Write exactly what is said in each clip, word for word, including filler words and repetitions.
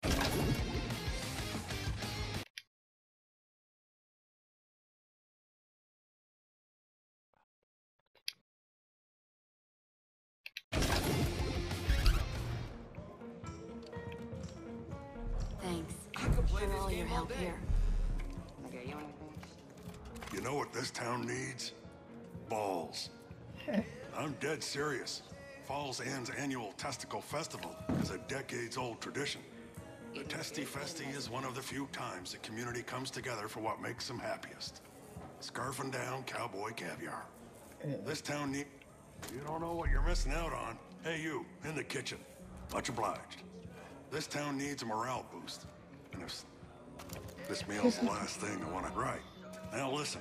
Thanks I could play for this all your game all help day. here. Okay, you anything? You know what this town needs? Balls. I'm dead serious. Falls Ann's annual Testicle Festival is a decades-old tradition. The Testy Festy is one of the few times the community comes together for what makes them happiest. Scarfing down cowboy caviar. This town need... You don't know what you're missing out on. Hey, you, in the kitchen. Much obliged. This town needs a morale boost. And if this meal's the last thing I want to write. Now listen.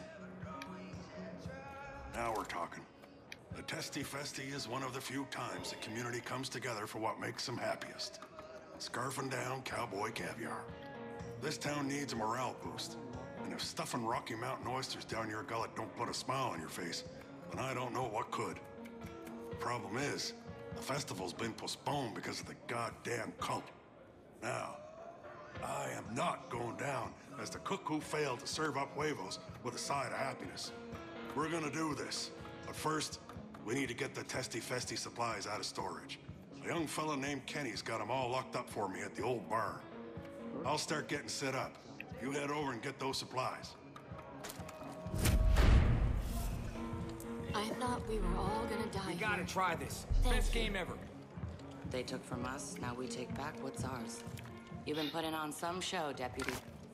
Now we're talking. The Testy Festy is one of the few times the community comes together for what makes them happiest. Scarfing down cowboy caviar. This town needs a morale boost. And if stuffing Rocky Mountain oysters down your gullet don't put a smile on your face, then I don't know what could. The problem is, the festival's been postponed because of the goddamn cult. Now, I am not going down as the cook who failed to serve up huevos with a side of happiness. We're gonna do this, but first, we need to get the Testy Festy supplies out of storage. A young fella named Kenny's got them all locked up for me at the old barn. I'll start getting set up. You head over and get those supplies. I thought we were all gonna die. You gotta here. try this. Thank Best you. game ever. They took from us, now we take back what's ours. You've been putting on some show, Deputy.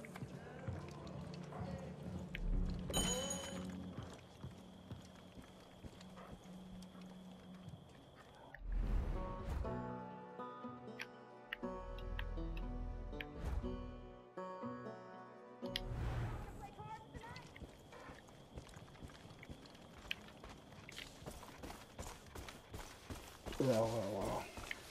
Wow, wow, wow.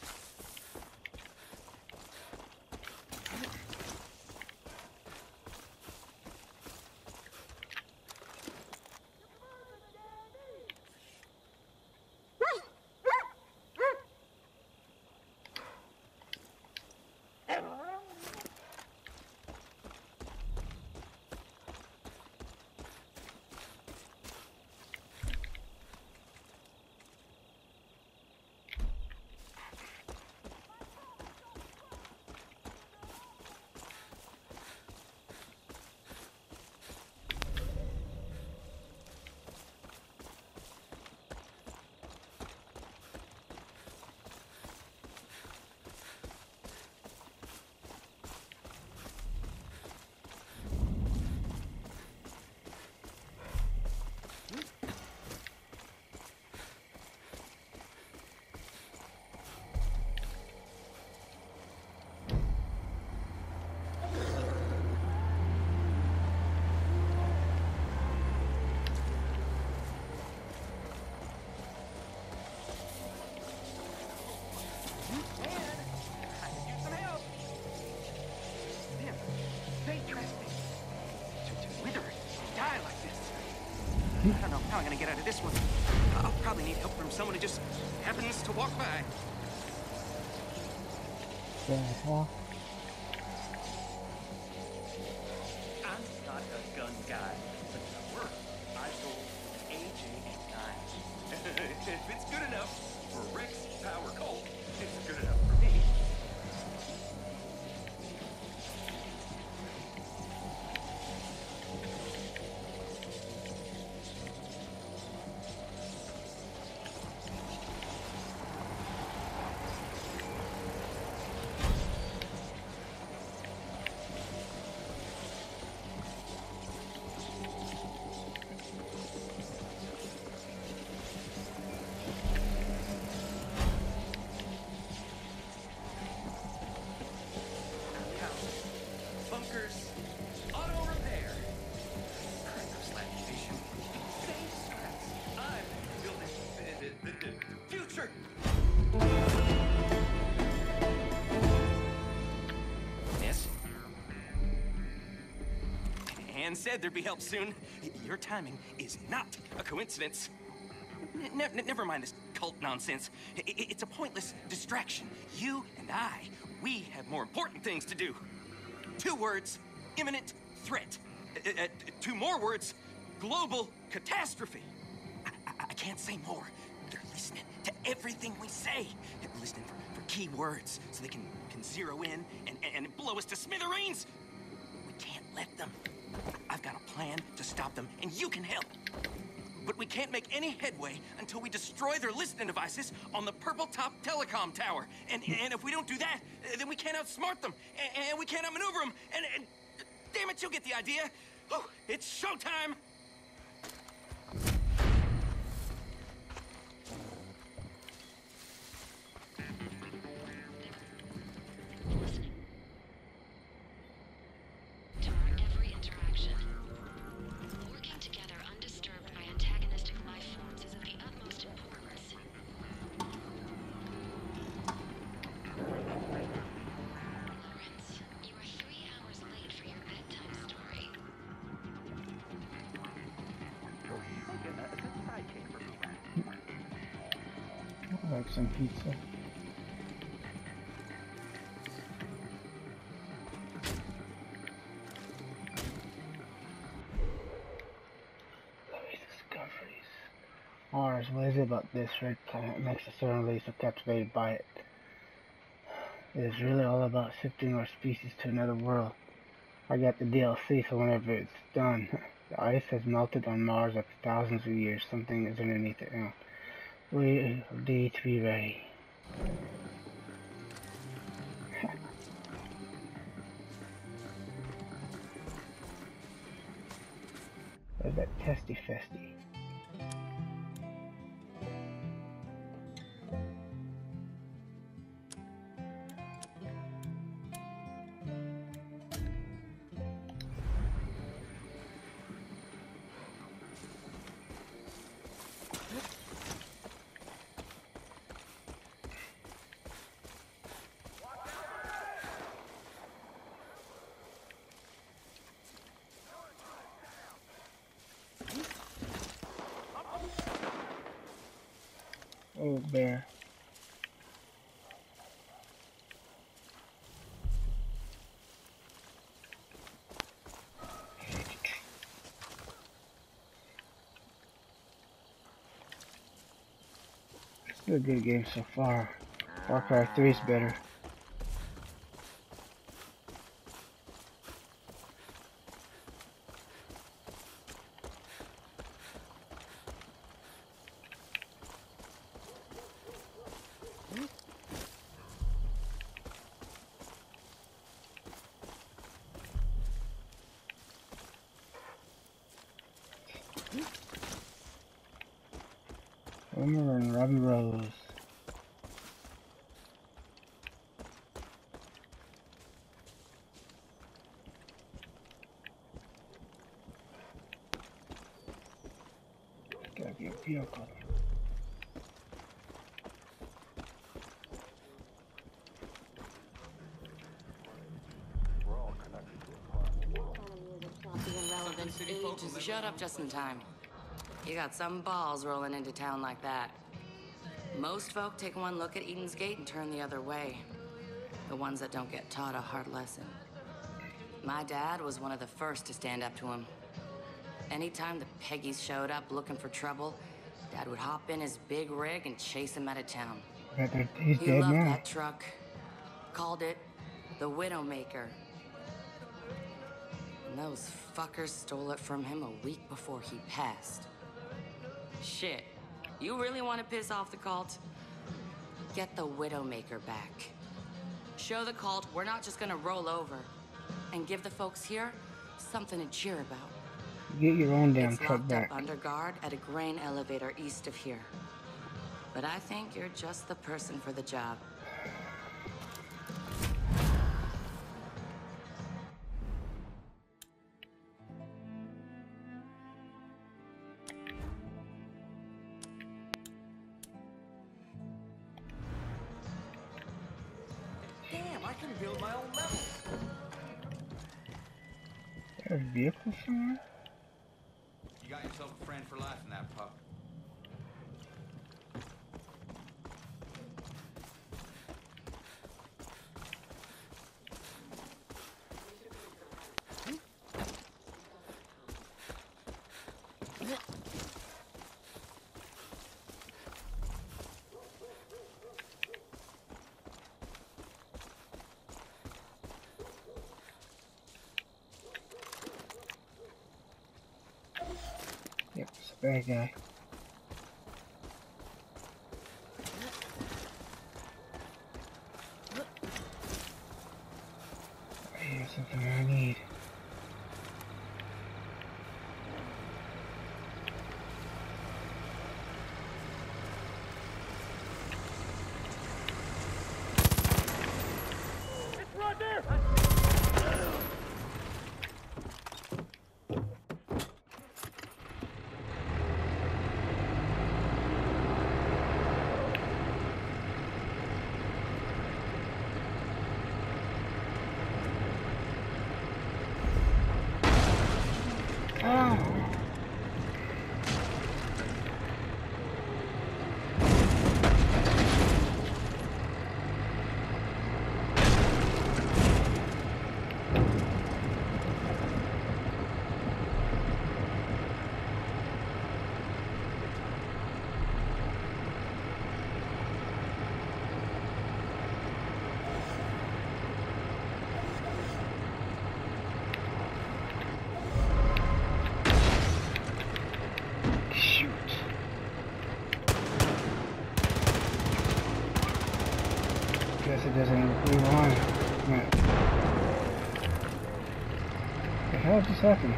I don't know how I'm gonna get out of this one. I'll probably need help from someone who just happens to walk by. Yeah. I'm not a gun guy, but at work, I roll A J nine. If it's good enough for Rick's Power Colt, it's good enough for me. Bunkers, auto repair, Kratos lamination, safe straps. I'm building the, the, the future. Yes. Anne said there'd be help soon. Your timing is not a coincidence. Ne ne never mind this cult nonsense. I I it's a pointless distraction. You and I, we have more important things to do. Two words, imminent threat. Uh, uh, two more words, global catastrophe. I, I, I can't say more. They're listening to everything we say. They're listening for, for key words so they can, can zero in and, and blow us to smithereens. We can't let them. I've got a plan to stop them, and you can help. But we can't make any headway until we destroy their listening devices on the Purple Top Telecom Tower. And, and if we don't do that, then we can't outsmart them, and, and we can't outmaneuver them, and, and damn it, you'll get the idea. Oh, it's showtime! Like some pizza. Discoveries. Mars, what is it about this red planet makes us suddenly so captivated by it? It is really all about shifting our species to another world. I got the D L C, so whenever it's done, the ice has melted on Mars after thousands of years. Something is underneath it now. We need to be ready. There's that testy festy. Oh, bear. It's been a good game so far. Far Cry three is better. Homer and Robbie Rose. There's gotta be a vehicle. We're all connected to a Just shut up just in time. You got some balls rolling into town like that. Most folk take one look at Eden's Gate and turn the other way. The ones that don't get taught a hard lesson. My dad was one of the first to stand up to him. Anytime the Peggies showed up looking for trouble, Dad would hop in his big rig and chase him out of town. He's He dead loved now. that truck. Called it the Widowmaker. And those fuckers stole it from him a week before he passed. Shit. You really want to piss off the cult? Get the Widowmaker back. Show the cult we're not just gonna roll over. And give the folks here something to cheer about. Get your own damn It's truck locked back. up under guard at a grain elevator east of here. But I think you're just the person for the job. Damn, I can build my own level. There's a vehicle somewhere? You got yourself a friend for life in that pup. Bad guy. Here's something I need. Guess it doesn't move on. Right. The hell just happened?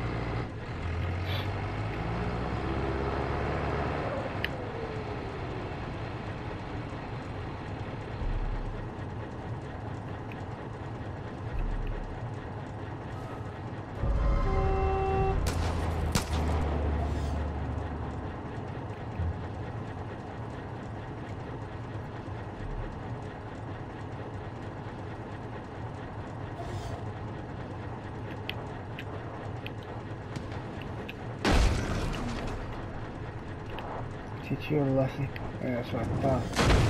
Teach you a lesson. Yeah, that's what I thought.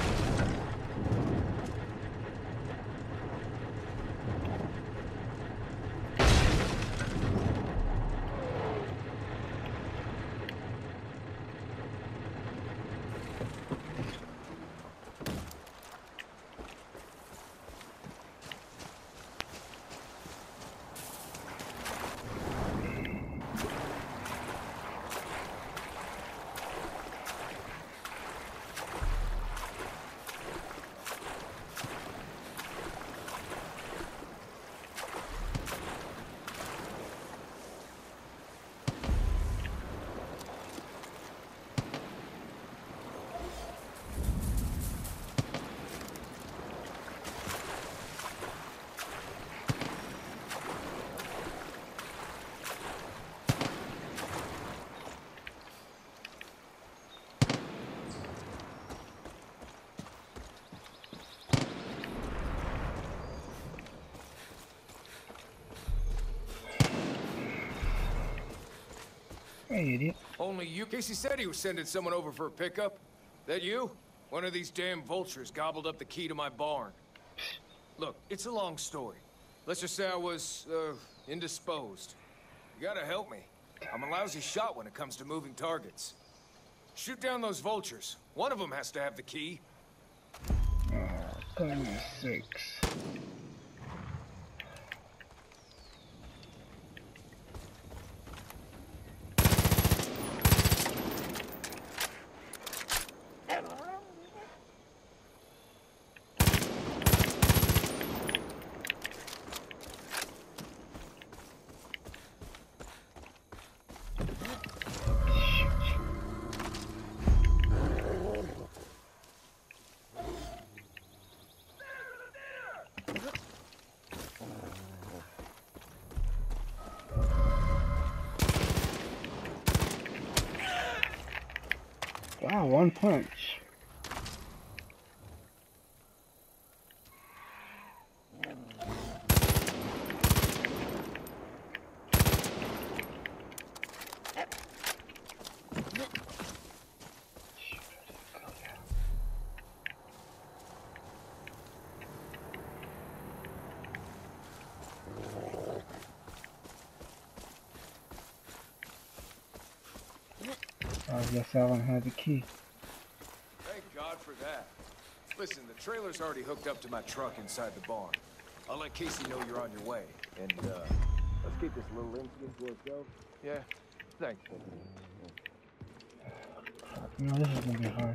Hey, idiot. Only you? Casey said he was sending someone over for a pickup. That you? One of these damn vultures gobbled up the key to my barn. Look, it's a long story. Let's just say I was, uh, indisposed. You gotta help me. I'm a lousy shot when it comes to moving targets. Shoot down those vultures. One of them has to have the key. Oh, goodness sakes. Wow, one punch. I guess Alan had the key. Thank God for that. Listen, the trailer's already hooked up to my truck inside the barn. I'll let Casey know you're on your way. And, uh, let's keep this little incident to ourselves. Yeah, thanks. No, this is gonna be hard.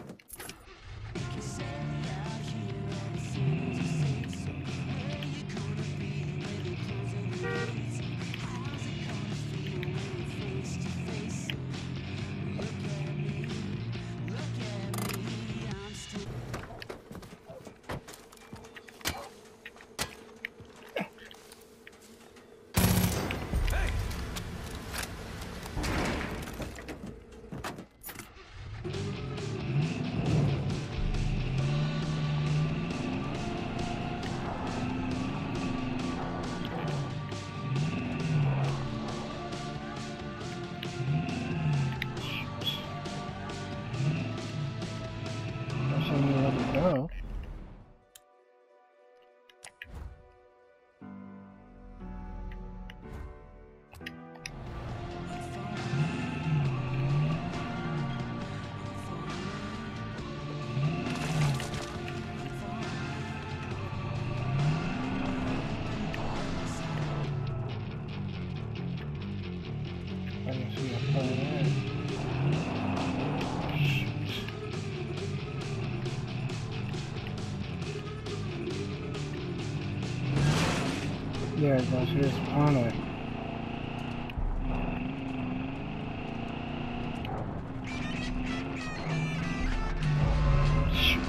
Go. I don't see a phone there. There it goes, here's Spawner. Shoot.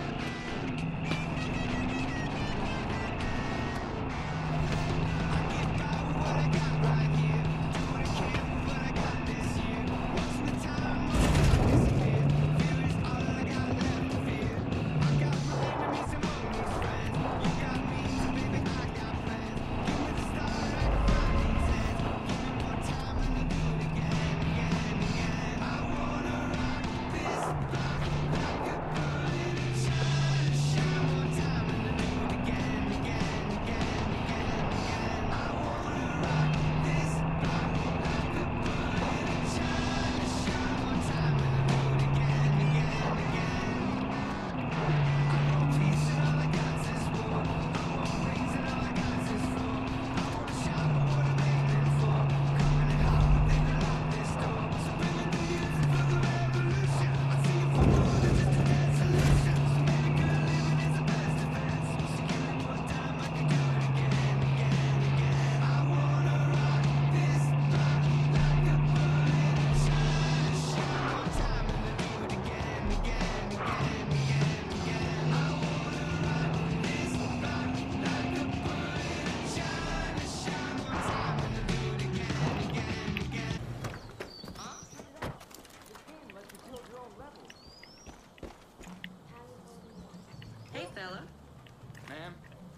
Hey, fella. Ma'am,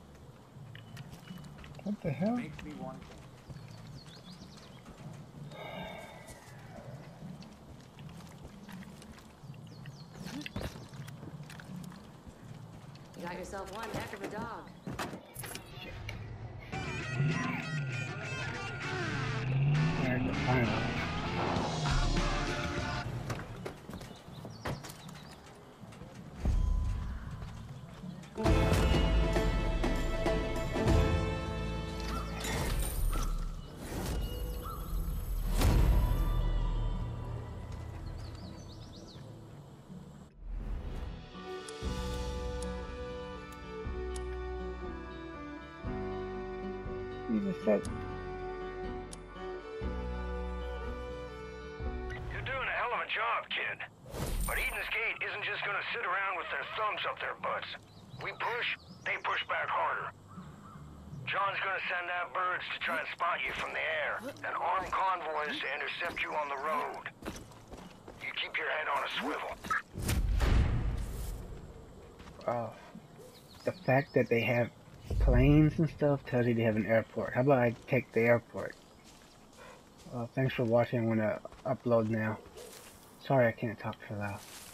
What the hell? makes me want to. You got yourself one heck of a dog. There's the final. You just said You're doing a hell of a job, kid. But Eden's Gate isn't just gonna sit around with their thumbs up their butts. We push, they push back harder. John's gonna send out birds to try and spot you from the air, and armed convoys to intercept you on the road. You keep your head on a swivel. uh, the fact that they have planes and stuff tells you they have an airport. How about I take the airport? Uh, thanks for watching. I'm gonna upload now. Sorry I can't talk so loud.